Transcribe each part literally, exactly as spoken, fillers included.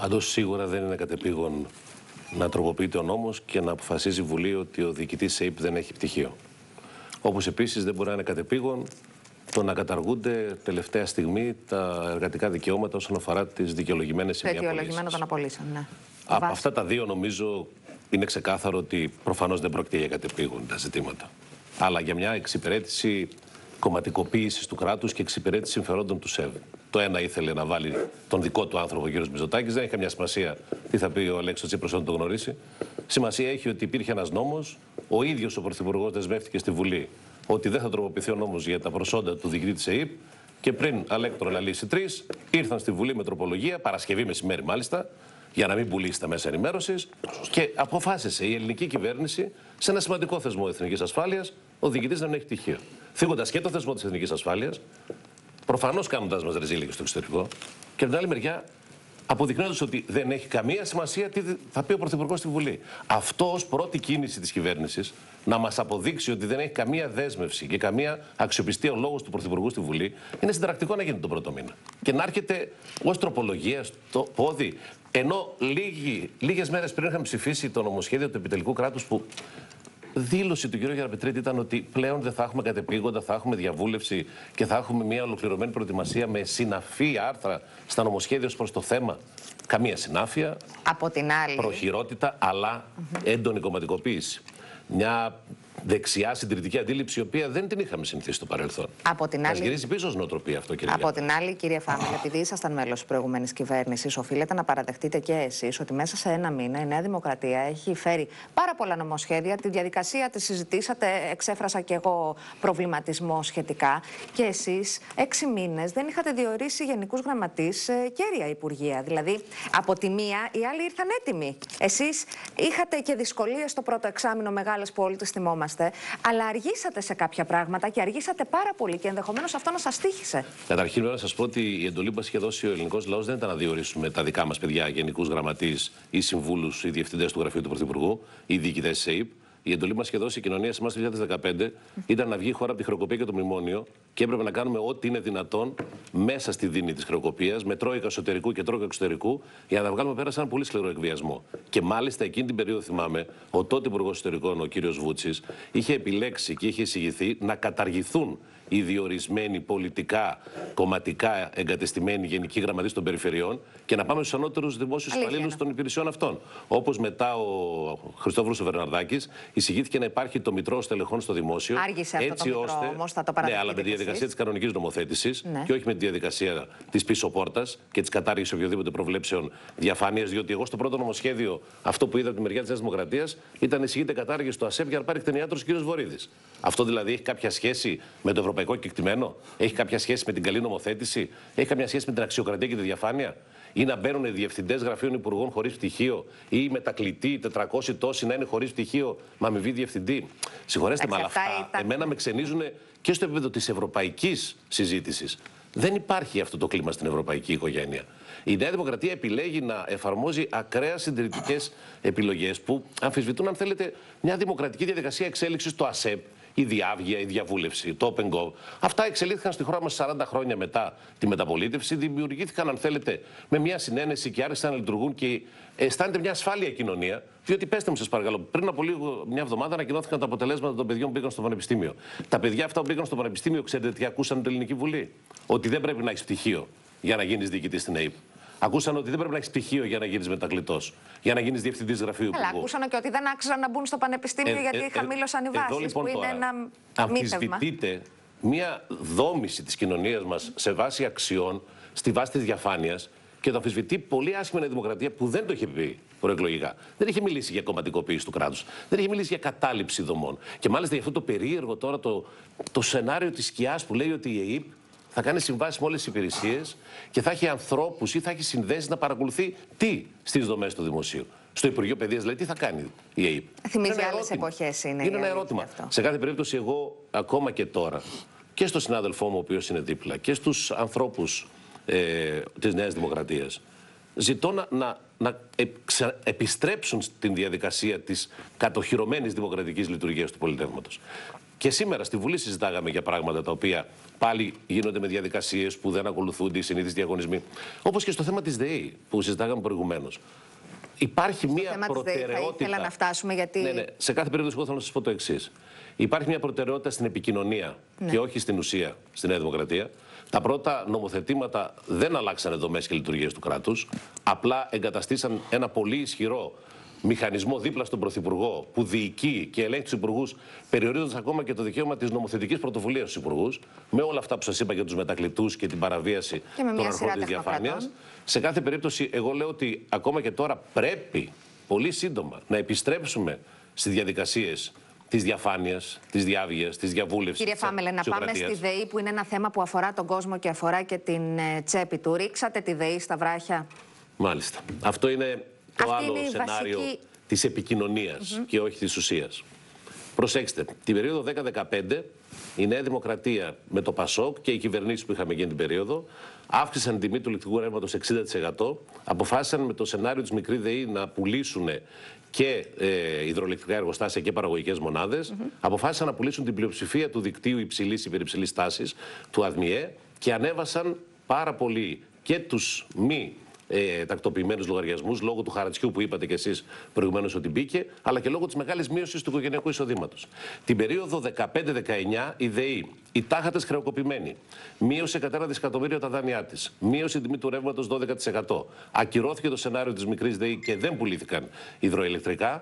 Πάντως σίγουρα δεν είναι κατεπήγον να τροποποιείται ο νόμος και να αποφασίζει η Βουλή ότι ο διοικητής ΕΙΠ δεν έχει πτυχίο. Όπως επίσης δεν μπορεί να είναι κατεπήγον το να καταργούνται τελευταία στιγμή τα εργατικά δικαιώματα όσον αφορά τις δικαιολογημένες σημειαπολύσεις. Δικαιολογημένο των απολύσεων, ναι. Από αυτά τα δύο νομίζω είναι ξεκάθαρο ότι προφανώς δεν πρόκειται για κατεπήγον τα ζητήματα. Αλλά για μια εξυπηρέτηση κομματικοποίησης του κράτους και εξυπηρέτηση συμφερόντων του ΣΕΒ. Το ένα ήθελε να βάλει τον δικό του άνθρωπο, ο κ. Μητσοτάκης, δεν έχει καμιά σημασία τι θα πει ο Αλέξης Τσίπρας όταν το γνωρίσει. Σημασία έχει ότι υπήρχε ένας νόμος, ο ίδιος ο Πρωθυπουργός δεσμεύτηκε στη Βουλή ότι δεν θα τροποποιηθεί ο νόμος για τα προσόντα του διοικητή της ΕΙΠ και πριν αλέκτρο να λύσει τρεις, ήρθαν στη Βουλή με τροπολογία, Παρασκευή μεσημέρι μάλιστα, για να μην πουλήσει τα μέσα ενημέρωσης και αποφάσισε η ελληνική κυβέρνηση σε ένα σημαντικό θεσμό εθνικής ασφάλειας ο διοικητής να μην έχει πτυχίο. Θίγοντας και το θεσμό της εθνικής ασφάλειας, προφανώς κάνοντας μας ρεζίλικες στο εξωτερικό και από την άλλη μεριά αποδεικνύοντας ότι δεν έχει καμία σημασία τι θα πει ο Πρωθυπουργός στη Βουλή. Αυτό ως πρώτη κίνηση της κυβέρνησης να μας αποδείξει ότι δεν έχει καμία δέσμευση και καμία αξιοπιστία ο λόγος του Πρωθυπουργού στη Βουλή είναι συνταρακτικό να γίνει τον πρώτο μήνα. Και να έρχεται ως τροπολογία στο πόδι, ενώ λίγοι, λίγες μέρες πριν είχαμε ψηφίσει το νομοσχέδιο του επιτελικού κράτους που δήλωση του κ. Γεραπετρίτη ήταν ότι πλέον δεν θα έχουμε κατεπήγοντα, θα έχουμε διαβούλευση και θα έχουμε μια ολοκληρωμένη προετοιμασία με συναφή άρθρα στα νομοσχέδια ως προς το θέμα. Καμία συνάφεια, από την άλλη, προχειρότητα, αλλά mm-hmm. έντονη κομματικοποίηση. Μια δεξιά συντηρητική αντίληψη, η οποία δεν την είχαμε συνηθίσει στο παρελθόν. Από την άλλη... Μας γυρίζει πίσω ως νοοτροπία αυτό, κύριε. Από την άλλη, κύριε Φάμελ, επειδή ήσασταν μέλος της προηγούμενης κυβέρνησης, οφείλετε να παραδεχτείτε και εσείς ότι μέσα σε ένα μήνα η Νέα Δημοκρατία έχει φέρει πάρα πολλά νομοσχέδια. Τη διαδικασία τη συζητήσατε, εξέφρασα και εγώ προβληματισμό σχετικά. Και εσείς έξι μήνες δεν είχατε διορίσει γενικούς γραμματείς ε, κέρια υπουργεία. Δηλαδή, από τη μία, οι άλλοι ήρθαν έτοιμοι. Εσείς είχατε και δυσκολίες στο πρώτο εξάμηνο μεγάλες που όλοι τις θυμόμαστε. Αλλά αργήσατε σε κάποια πράγματα και αργήσατε πάρα πολύ και ενδεχομένως αυτό να σας τύχησε. Καταρχήν, να σας πω ότι η εντολή που μας είχε δώσει ο ελληνικός λαός δεν ήταν να διορίσουμε τα δικά μας παιδιά, γενικούς γραμματείς ή συμβούλους ή διευθυντές του γραφείου του Πρωθυπουργού ή διοικητές της ΕΙΠ. Η εντολή που μας είχε δώσει η κοινωνία σε εμάς το δύο χιλιάδες δεκαπέντε ήταν να βγει η χώρα από τη χρεοκοπία και το μνημόνιο και έπρεπε να κάνουμε ό,τι είναι δυνατόν μέσα στη δίνη της χρεοκοπίας, με τρόικα εσωτερικού και τρόικα εξωτερικού, για να τα βγάλουμε πέρα σε έναν πολύ σκληρό εκβιασμό. Και μάλιστα εκείνη την περίοδο, θυμάμαι, ο τότε Υπουργός Εσωτερικών, ο κύριος Βούτσης, είχε επιλέξει και είχε εισηγηθεί να καταργηθούν οι διορισμένοι πολιτικά, κομματικά εγκατεστημένοι γενικοί γραμματείς των περιφερειών και να πάμε στους ανώτερους δημόσιους υπαλλήλους των υπηρεσιών αυτών. Όπως μετά ο Χριστόφορος ο Βερναρδάκης εισηγήθηκε να υπάρχει το μητρό στελεχών στο δημόσιο. Άργησε αυτό έτσι το μητρό, ώστε, όμως, θα το ναι, αλλά με τη διαδικασία της κανονικής νομοθέτησης ναι. και όχι με τη διαδικασία της πίσω πόρτας και της κατάργησης οποιοδήποτε προβλέψεων διαφάνειας. Διότι εγώ στο πρώτο νομοσχέδιο, αυτό που είδα από τη μεριά της Νέας Δημοκρατίας, ήταν εισηγείται κατάργηση του ΑΣΕΠ για να πάρει κτηνιάτρος ο κ. Βορίδης. Αυτό δηλαδή έχει κάποια σχέση με το ευρωπαϊκό κεκτημένο, έχει κάποια σχέση με την καλή νομοθέτηση, έχει κάποια σχέση με την αξιοκρατία και τη διαφάνεια, ή να μπαίνουν οι διευθυντές γραφείων υπουργών χωρίς πτυχίο, ή οι μετακλητοί τετρακόσιοι τόσοι να είναι χωρίς πτυχίο, με αμοιβή διευθυντή. Συγχωρέστε με, αλλά αυτά ήταν... εμένα με ξενίζουν και στο επίπεδο της ευρωπαϊκής συζήτησης. Δεν υπάρχει αυτό το κλίμα στην ευρωπαϊκή οικογένεια. Η Νέα Δημοκρατία επιλέγει να εφαρμόζει ακραία συντηρητικές επιλογές που αμφισβητούν, αν θέλετε, μια δημοκρατική διαδικασία εξέλιξης στο ΑΣΕΠ. Η διάβγεια, η διαβούλευση, το Open Gov. Αυτά εξελίχθηκαν στη χώρα μας σαράντα χρόνια μετά τη μεταπολίτευση. Δημιουργήθηκαν, αν θέλετε, με μια συνένεση και άρχισαν να λειτουργούν και αισθάνεται μια ασφάλεια κοινωνία. Διότι πέστε μου, σας παρακαλώ, πριν από λίγο, μια εβδομάδα ανακοινώθηκαν τα αποτελέσματα των παιδιών που πήγαν στο πανεπιστήμιο. Τα παιδιά αυτά που πήγαν στο πανεπιστήμιο, ξέρετε τι ακούσαν την Ελληνική Βουλή? Ότι δεν πρέπει να έχει πτυχίο για να γίνει διοικητής στην ΕΙΠ. Ακούσαν ότι δεν πρέπει να έχει πτυχίο για να γίνει μετακλητός, για να γίνει διευθυντή γραφείου. Αλλά ακούσαν και ότι δεν άξιζαν να μπουν στο πανεπιστήμιο ε, γιατί ε, ε, χαμήλωσαν οι βάσεις. Λοιπόν, που είναι τώρα, ένα αμφισβητείται μια δόμηση της κοινωνίας μας σε βάση αξιών, στη βάση της διαφάνειας και το αμφισβητεί πολύ άσχημα η Δημοκρατία που δεν το είχε πει προεκλογικά. Δεν είχε μιλήσει για κομματικοποίηση του κράτους. Δεν είχε μιλήσει για κατάληψη δομών. Και μάλιστα για αυτό το περίεργο τώρα το, το σενάριο της σκιάς που λέει ότι η ΕΙΠ θα κάνει συμβάσεις με όλες τις υπηρεσίες και θα έχει ανθρώπους ή θα έχει συνδέσεις να παρακολουθεί τι στις δομές του δημοσίου. Στο Υπουργείο Παιδείας, δηλαδή, τι θα κάνει η ΕΙΠ. Θυμίζει άλλες εποχές είναι. Είναι ένα ερώτημα. Αυτό. Σε κάθε περίπτωση, εγώ ακόμα και τώρα και στον συνάδελφό μου, ο οποίος είναι δίπλα, και στους ανθρώπους ε, της Νέας Δημοκρατίας, ζητώ να, να, να εξα, επιστρέψουν στην διαδικασία της κατοχυρωμένης δημοκρατικής λειτουργίας του πολιτεύματος. Και σήμερα στη Βουλή συζητάγαμε για πράγματα τα οποία πάλι γίνονται με διαδικασίες που δεν ακολουθούνται οι συνήθεις διαγωνισμοί. Όπως και στο θέμα της ΔΕΗ που συζητάγαμε προηγουμένως. Υπάρχει στο μια θέμα προτεραιότητα. Της ΔΕΗ θα ήθελα να φτάσουμε γιατί. Ναι, ναι. Σε κάθε περίπτωση, εγώ θέλω να σας πω το εξής. Υπάρχει μια προτεραιότητα στην επικοινωνία ναι. και όχι στην ουσία στη Νέα Δημοκρατία. Τα πρώτα νομοθετήματα δεν αλλάξανε δομές και λειτουργίες του κράτους. Απλά εγκαταστήσαν ένα πολύ ισχυρό μηχανισμό δίπλα στον Πρωθυπουργό που διοικεί και ελέγχει τους υπουργούς, περιορίζοντας ακόμα και το δικαίωμα της νομοθετικής πρωτοβουλίας στους υπουργούς, με όλα αυτά που σας είπα για τους μετακλητούς και την παραβίαση των αρχών της διαφάνειας. Σε κάθε περίπτωση, εγώ λέω ότι ακόμα και τώρα πρέπει πολύ σύντομα να επιστρέψουμε στις διαδικασίες της διαφάνειας, της διάβγειας, της διαβούλευσης. Κύριε Φάμελε, να πάμε στη ΔΕΗ που είναι ένα θέμα που αφορά τον κόσμο και αφορά και την ε, τσέπη του. Ρίξατε τη ΔΕΗ στα βράχια. Μάλιστα. Αυτό είναι το Αυτή άλλο είναι σενάριο βασική... της επικοινωνίας mm-hmm. και όχι της ουσίας. Προσέξτε, την περίοδο δέκα δεκαπέντε η Νέα Δημοκρατία με το Πασόκ και οι κυβερνήσεις που είχαμε εκείνη την περίοδο αύξησαν την τιμή του ηλεκτρικού ρεύματος εξήντα τοις εκατό, αποφάσισαν με το σενάριο της μικρή ΔΕΗ να πουλήσουν και ε, υδροελεκτρικά εργοστάσια και παραγωγικές μονάδες, mm-hmm. αποφάσισαν να πουλήσουν την πλειοψηφία του δικτύου υψηλής υπερυψηλής τάσης του ΑΔΜΙΕ και ανέβασαν πάρα πολύ και τους μη Ε, τακτοποιημένους λογαριασμούς λόγω του χαρατσιού που είπατε κι εσείς προηγουμένως ότι μπήκε, αλλά και λόγω της μεγάλης μείωσης του οικογενειακού εισοδήματος. Την περίοδο δεκαπέντε δεκαεννιά η ΔΕΗ, η τάχατες χρεοκοπημένη, μείωσε κατά ένα δισεκατομμύριο τα δάνειά της, μείωσε την τιμή του ρεύματος δώδεκα τοις εκατό, ακυρώθηκε το σενάριο της μικρής ΔΕΗ και δεν πουλήθηκαν υδροελεκτρικά,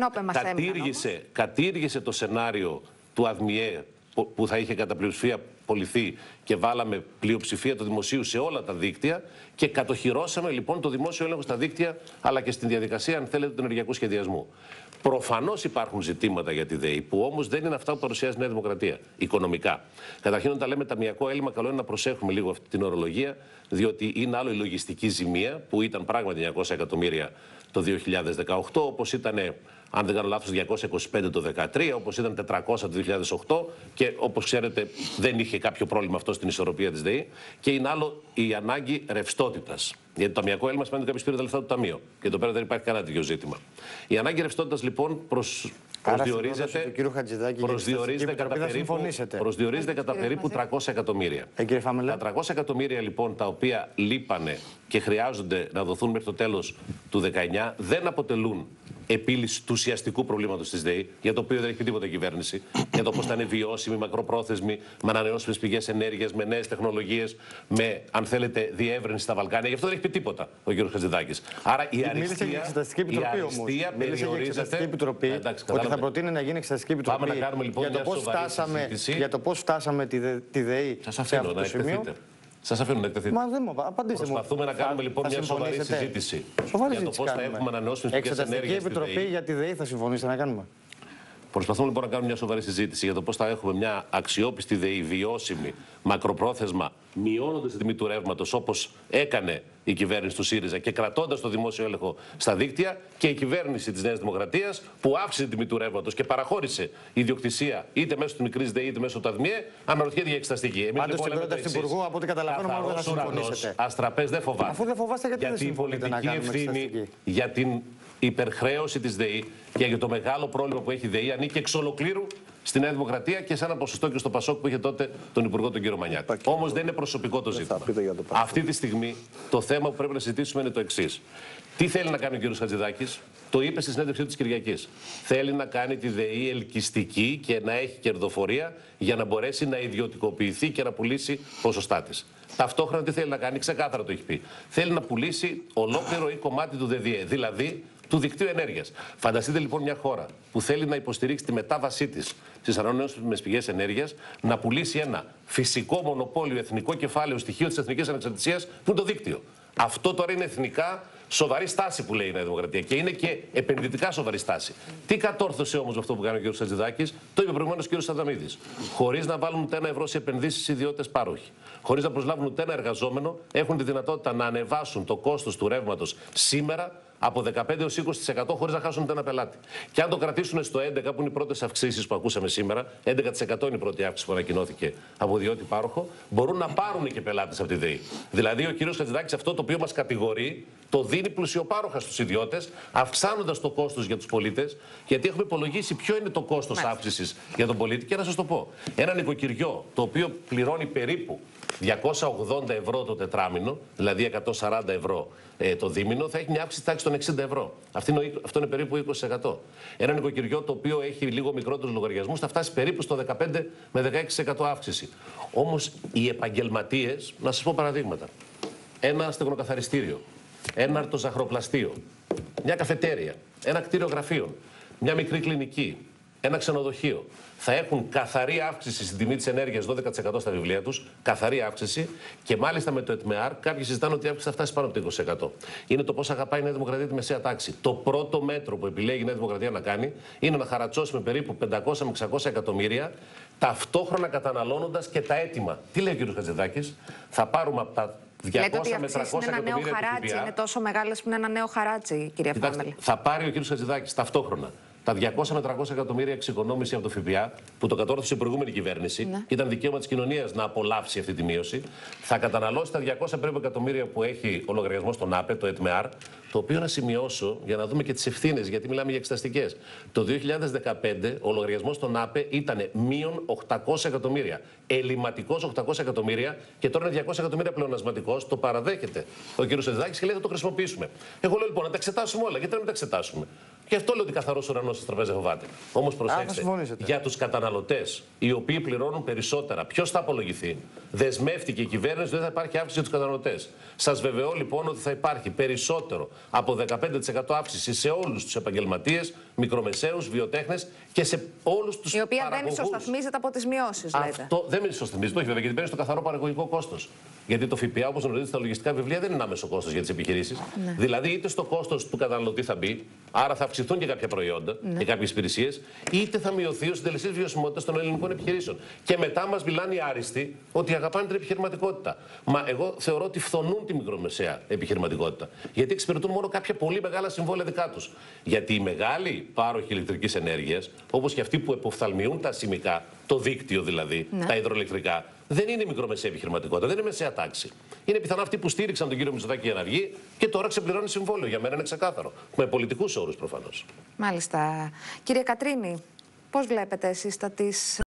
κατήργησε, κατήργησε το σενάριο του ΑΔΜΙΕ που θα είχε κατά πλειοψηφία πωληθεί και βάλαμε πλειοψηφία του δημοσίου σε όλα τα δίκτυα και κατοχυρώσαμε λοιπόν το δημόσιο έλεγχο στα δίκτυα αλλά και στην διαδικασία, αν θέλετε, του ενεργειακού σχεδιασμού. Προφανώς υπάρχουν ζητήματα για τη ΔΕΗ που όμως δεν είναι αυτά που παρουσιάζει η Νέα Δημοκρατία οικονομικά. Καταρχήν, όταν τα λέμε ταμιακό έλλειμμα, καλό είναι να προσέχουμε λίγο αυτή την ορολογία, διότι είναι άλλο η λογιστική ζημία που ήταν πράγματι εννιακόσια εκατομμύρια το δύο χιλιάδες δεκαοκτώ, όπως ήταν, αν δεν κάνω λάθος, διακόσια είκοσι πέντε το δύο χιλιάδες δεκατρία, όπως ήταν τετρακόσια το δύο χιλιάδες οκτώ και όπως ξέρετε δεν είχε κάποιο πρόβλημα αυτό στην ισορροπία της ΔΕΗ. Και είναι άλλο η ανάγκη ρευστότητας. Γιατί το ταμιακό έλλειμμα σημαίνει ότι κάποιος πήρε τα λεφτά του ταμείου. Και εδώ πέρα δεν υπάρχει κανένα τέτοιο ζήτημα. Η ανάγκη ρευστότητας λοιπόν προς... προσδιορίζεται, προσδιορίζεται κατά περίπου, προσδιορίζεται κατά περίπου τριακόσια εκατομμύρια. Ε, τα τριακόσια εκατομμύρια λοιπόν τα οποία λείπανε και χρειάζονται να δοθούν μέχρι το τέλος του δεκαεννιά δεν αποτελούν επίλυση του ουσιαστικού προβλήματος της ΔΕΗ, για το οποίο δεν έχει πει τίποτα η κυβέρνηση, για το πώς θα είναι βιώσιμη, μακροπρόθεσμη, με ανανεώσιμες πηγές ενέργειας, με νέες τεχνολογίες, με, αν θέλετε, διεύρυνση στα Βαλκάνια. Γι' αυτό δεν έχει πει τίποτα ο κ. Χατζηδάκης. Άρα η αριστεία, για Εξεταστική Επιτροπή, η αριστεία περιορίζεται. Επιτροπή, εντάξει, ότι θα προτείνει να γίνει Εξεταστική Επιτροπή. Πάμε να κάνουμε λοιπόν για, το πώς φτάσαμε, για το πώς φτάσαμε τη, τη ΔΕΗ σε αυτό το σημείο. Σας αφήνω να εκτεθείτε. Μα δεν μου απαντήστε. Προσπαθούμε μου. να κάνουμε λοιπόν θα μια σοβαρή συζήτηση σοβαρή για το πώς θα έχουμε ανανεώσιμες πηγές ενέργειας. Εξεταστική Επιτροπή για τη ΔΕΗ θα συμφωνήσετε να κάνουμε. Προσπαθούμε λοιπόν να κάνουμε μια σοβαρή συζήτηση για το πώς θα έχουμε μια αξιόπιστη ΔΕΗ, βιώσιμη, μακροπρόθεσμα, μειώνοντας την τιμή του ρεύματος όπως έκανε η κυβέρνηση του ΣΥΡΙΖΑ και κρατώντας το δημόσιο έλεγχο στα δίκτυα, και η κυβέρνηση της Νέας Δημοκρατίας που αύξησε την τιμή του ρεύματος και παραχώρησε ιδιοκτησία είτε μέσω της μικρής ΔΕΗ είτε μέσω του ΑΔΜΙΕ, αναρωτιέται για εξεταστική. Εμείς πάντως λοιπόν την πρόταση του Υπουργού, από ό,τι καταλαβαίνω, μάλλον δεν θα συμφωνήσετε. Αστραπές δεν φοβάται. Αφού δεν φοβάστε, γιατί, γιατί δεν η πολιτική ευθύνη για την υπερχρέωση της ΔΕΗ και για το μεγάλο πρόβλημα που έχει η ΔΕΗ ανήκει εξ ολοκλήρου στη Νέα Δημοκρατία και σε ένα ποσοστό και στο Πασόκ που είχε τότε τον Υπουργό τον κύριο Μανιάτη. Όμως δεν είναι προσωπικό το ζήτημα. Αυτή τη στιγμή το θέμα που πρέπει να συζητήσουμε είναι το εξής. Τι θέλει να κάνει ο κύριος Χατζηδάκης? Το είπε στη συνέντευξή του της Κυριακής. Θέλει να κάνει τη ΔΕΗ ελκυστική και να έχει κερδοφορία για να μπορέσει να ιδιωτικοποιηθεί και να πουλήσει ποσοστά της. Ταυτόχρονα τι θέλει να κάνει? Ξεκάθαρα το έχει πει. Θέλει να πουλήσει ολόκληρο ή κομμάτι του ΔΕΔΙΕ, δηλαδή του δικτύου ενέργειας. Φανταστείτε λοιπόν μια χώρα που θέλει να υποστηρίξει τη μετάβασή της στις ανανεώσιμες πηγές ενέργειας, να πουλήσει ένα φυσικό μονοπόλιο, εθνικό κεφάλαιο, στοιχείο της εθνικής ανεξαρτησίας, που είναι το δίκτυο. Αυτό τώρα είναι εθνικά σοβαρή στάση που λέει η Νέα Δημοκρατία και είναι και επενδυτικά σοβαρή στάση. Τι κατόρθωσε όμως με αυτό που κάνει ο κ. Χατζηδάκης? Το είπε προηγουμένως ο κ. Αδαμίδης. Χωρίς να βάλουν ούτε ένα ευρώ σε επενδύσεις ιδιώτες πάροχοι, χωρίς να προσλάβουν ούτε ένα εργαζόμενο, έχουν τη δυνατότητα να ανεβάσουν το κόστος του ρεύματος σήμερα από δεκαπέντε έως είκοσι τοις εκατό χωρίς να χάσουν ούτε ένα πελάτη. Και αν το κρατήσουν στο έντεκα τοις εκατό, που είναι οι πρώτες αυξήσεις που ακούσαμε σήμερα, έντεκα τοις εκατό είναι η πρώτη αύξηση που ανακοινώθηκε από ιδιώτη πάροχο, μπορούν να πάρουν και πελάτες από τη ΔΕΗ. Δηλαδή ο κ. Χατζηδάκης αυτό το οποίο μας κατηγορεί το δίνει πλουσιοπάροχα στους ιδιώτες, αυξάνοντας το κόστος για τους πολίτες, γιατί έχουμε υπολογίσει ποιο είναι το κόστος αύξησης για τον πολίτη. Και να σας το πω, ένα νοικοκυριό το οποίο πληρώνει περίπου διακόσια ογδόντα ευρώ το τετράμινο, δηλαδή εκατόν σαράντα ευρώ ε, το δίμηνο, θα έχει μια αύξηση τάξη των εξήντα ευρώ. Αυτό είναι, αυτό είναι περίπου είκοσι τοις εκατό. Ένα νοικοκυριό το οποίο έχει λίγο μικρότερους λογαριασμούς θα φτάσει περίπου στο δεκαπέντε με δεκαέξι τοις εκατό αύξηση. Όμως οι επαγγελματίες, να σας πω παραδείγματα. Ένα στεγνοκαθαριστήριο, ένα αρτοζαχροπλαστείο, μια καφετέρια, ένα κτίριο γραφείων, μια μικρή κλινική, ένα ξενοδοχείο, θα έχουν καθαρή αύξηση στην τιμή της ενέργειας δώδεκα τοις εκατό στα βιβλία τους, καθαρή αύξηση, και μάλιστα με το ΕΤΜΕΑΡ κάποιοι συζητάνε ότι η αύξηση θα φτάσει πάνω από το είκοσι τοις εκατό. Είναι το πώς αγαπάει η Νέα Δημοκρατία τη μεσαία τάξη. Το πρώτο μέτρο που επιλέγει η Νέα Δημοκρατία να κάνει είναι να χαρατσώσει με περίπου πεντακόσια με εξακόσια εκατομμύρια, ταυτόχρονα καταναλώνοντας και τα έτοιμα. Τι λέει ο κ. Χατζηδάκης, θα πάρουμε από τα διακόσια με τριακόσια εκατομμύρια του ΦΠΑ. Είναι τόσο μεγάλες που είναι ένα νέο χαράτσι, κυρία Φάμελη. Θα πάρει ο κ. Χατζηδάκης ταυτόχρονα τα διακόσια με τριακόσια εκατομμύρια εξοικονόμηση από το ΦΠΑ, που το κατόρθωσε η προηγούμενη κυβέρνηση, ναι. και ήταν δικαίωμα της κοινωνίας να απολαύσει αυτή τη μείωση. Θα καταναλώσει τα διακόσια περίπου εκατομμύρια που έχει ο λογαριασμός στον ΑΠΕ, το ΕΤΜΕΑΡ, το οποίο να σημειώσω για να δούμε και τις ευθύνες, γιατί μιλάμε για εξεταστικές. Το δύο χιλιάδες δεκαπέντε ο λογαριασμός στον ΑΠΕ ήταν μείον οκτακόσια εκατομμύρια. Ελληματικός οκτακόσια εκατομμύρια, και τώρα είναι διακόσια εκατομμύρια πλεονασματικός. Το παραδέχεται ο κ. Χατζηδάκης και λέει θα το χρησιμοποιήσουμε. Εγώ λέω λοιπόν να τα εξετάσουμε όλα. Γιατί να μην τα εξετάσουμε. Και αυτό λέω ότι καθαρός ουρανός στις τραπέζες φοβάται. Όμως προσέξτε, για τους καταναλωτές, οι οποίοι πληρώνουν περισσότερα, ποιος θα απολογηθεί? Δεσμεύτηκε η κυβέρνηση ότι δεν θα υπάρχει αύξηση για τους καταναλωτές. Σας βεβαιώ λοιπόν ότι θα υπάρχει περισσότερο από δεκαπέντε τοις εκατό αύξηση σε όλους τους επαγγελματίες, μικρομεσαίους, βιοτέχνες και σε όλους τους παραγωγούς. Η οποία δεν ισοσταθμίζεται από τις μειώσεις, λέτε. Αυτό δεν με ισοσταθμίζεται, όχι βέβαια, γιατί παίρνει στο καθαρό παραγωγικό κόστος. Γιατί το ΦΠΑ, όπως γνωρίζετε, στα λογιστικά βιβλία δεν είναι άμεσο κόστος για τις επιχειρήσεις. Ναι. Δηλαδή, είτε στο κόστος του καταναλωτή θα μπει, άρα θα αυξηθούν και κάποια προϊόντα, ναι, και κάποιες υπηρεσίες, είτε θα μειωθεί ο συντελεστής βιωσιμότητας των ελληνικών επιχειρήσεων. Και μετά μας μιλάνε οι άριστοι ότι αγαπάνε την επιχειρηματικότητα. Μα εγώ θεωρώ ότι φθονούν τη μικρομεσαία επιχειρηματικότητα. Γιατί εξυπηρετούν μόνο κάποια πολύ μεγάλα συμβόλαια δικά τους. Γιατί οι μεγάλοι πάροχοι ηλεκτρικής ενέργειας, όπως και αυτοί που εποφθαλμιούν τα σημικά, το δίκτυο δηλαδή, ναι, τα υδροελεκτρικά, δεν είναι μικρομεσαία επιχειρηματικότητα, δεν είναι μεσαία τάξη. Είναι πιθανά αυτοί που στήριξαν τον κύριο Μητσοτάκη για να βγει και τώρα ξεπληρώνει συμβόλαιο. Για μένα είναι ξεκάθαρο. Με πολιτικούς όρους προφανώς. Μάλιστα. Κύριε Κατρίνη, πώς βλέπετε εσείς τα της